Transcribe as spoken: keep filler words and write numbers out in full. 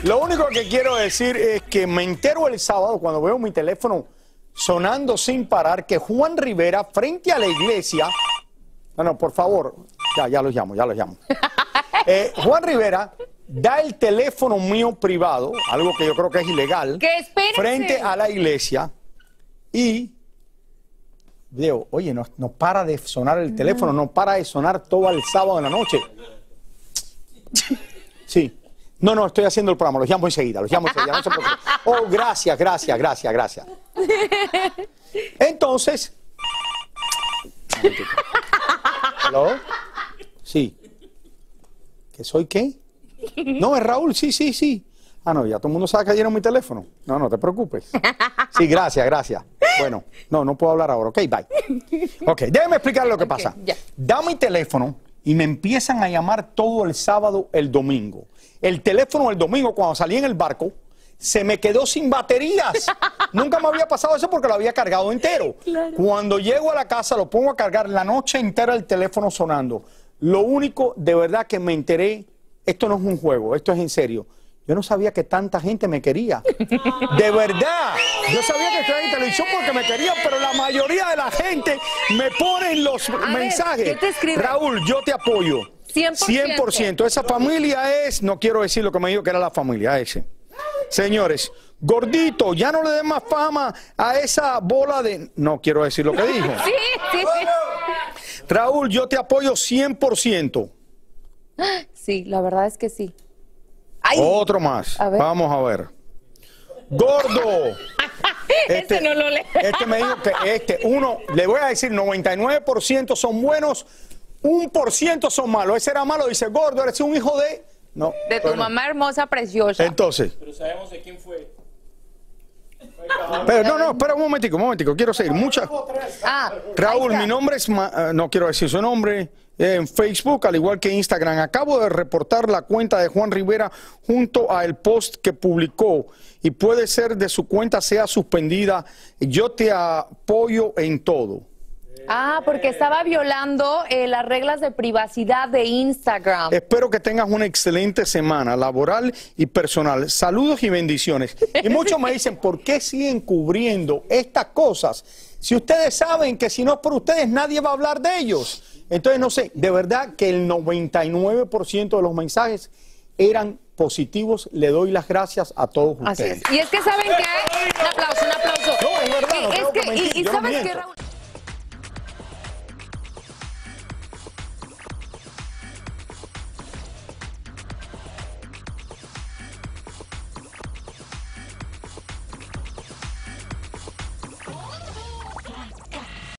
Lo único que quiero decir es que me entero el sábado cuando veo mi teléfono sonando sin parar que Juan Rivera frente a la iglesia... No, no, por favor, ya, ya los llamo, ya los llamo. Eh, Juan Rivera da el teléfono mío privado, algo que yo creo que es ilegal, ¿Qué? Espérense. frente a la iglesia y digo, oye, no, no para de sonar el teléfono, no para de sonar todo el sábado en la noche. Sí. No, no, estoy haciendo el programa, los llamo enseguida, los llamo enseguida. No se preocupen. Oh, gracias, gracias, gracias, gracias. Entonces... ¿Aló? Sí. ¿Que soy qué? No, es Raúl, sí, sí, sí. Ah, no, ya todo el mundo sabe que dieron mi teléfono. No, no te preocupes. Sí, gracias, gracias. Bueno, no, no puedo hablar ahora. Ok, bye. Ok, déjeme explicar lo que Okay, pasa. ya. Da mi teléfono y me empiezan a llamar todo el sábado, el domingo. El teléfono el domingo, cuando salí en el barco, se me quedó sin baterías. Nunca me había pasado eso porque lo había cargado entero. Claro. Cuando llego a la casa, lo pongo a cargar la noche entera el teléfono sonando. Lo único, de verdad, que me enteré, esto no es un juego, esto es en serio. Yo no sabía que tanta gente me quería. De verdad. Yo sabía que estaba en televisión porque me querían, pero la mayoría de la gente me ponen los A mensajes. ver, ¿qué te escribe? Raúl, yo te apoyo. cien por ciento. cien por ciento. Esa familia es, no quiero decir lo que me dijo que era la familia, ese. Señores, gordito, ya no le den más fama a esa bola de... No quiero decir lo que dijo. Sí, sí. Raúl, yo te apoyo cien por ciento. Sí, la verdad es que sí. Ay, Otro más. A ver. Vamos a ver. Gordo. Ese no lo lee. Este me dijo que este, uno, le voy a decir, noventa y nueve por ciento son buenos, un por ciento son malos. Ese era malo, dice, gordo, eres un hijo de... No. De tu bueno. mamá hermosa, preciosa. Entonces. Pero sabemos de quién fue. Pero no, no, espera un momentico, un momentico, quiero seguir. Muchas. Ah, Raúl, ahí mi está. nombre es, Ma- eh, no quiero decir su nombre, eh, en Facebook, al igual que Instagram. Acabo de reportar la cuenta de Juan Rivera junto a el post que publicó y puede ser de su cuenta sea suspendida. Yo te apoyo en todo. Ah, porque estaba violando eh, las reglas de privacidad de Instagram. Espero que tengas una excelente semana laboral y personal. Saludos y bendiciones. Y muchos me dicen, ¿por qué siguen cubriendo estas cosas? Si ustedes saben que si no es por ustedes, nadie va a hablar de ellos. Entonces, no sé, de verdad que el noventa y nueve por ciento de los mensajes eran positivos. Le doy las gracias a todos Así ustedes. es. Y es que saben que... Un aplauso, un aplauso. No, es verdad, no Eh, tengo es que que, mentir, y, y yo no sabes miento. que, Raúl...